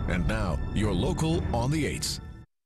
And now, your local on the 8s.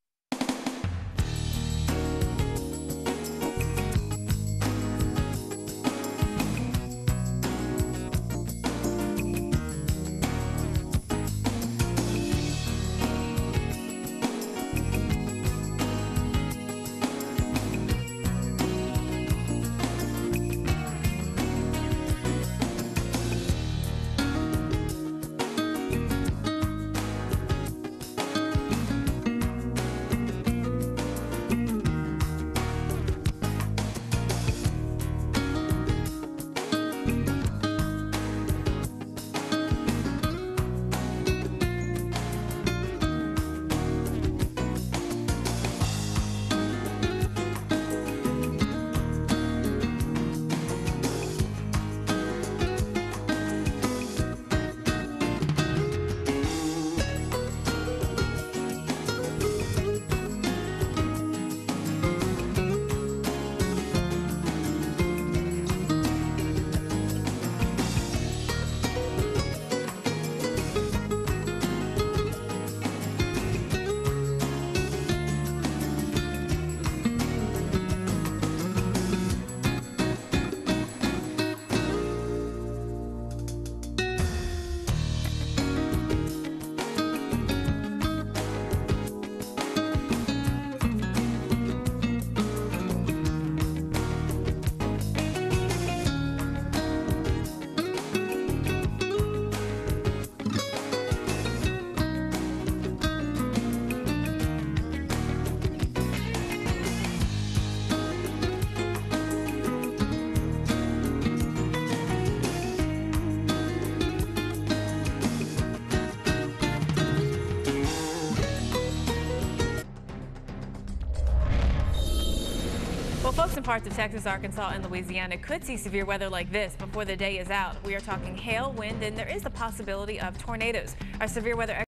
Well, folks in parts of Texas, Arkansas, and Louisiana could see severe weather like this before the day is out. We are talking hail, wind, and there is the possibility of tornadoes. Our severe weather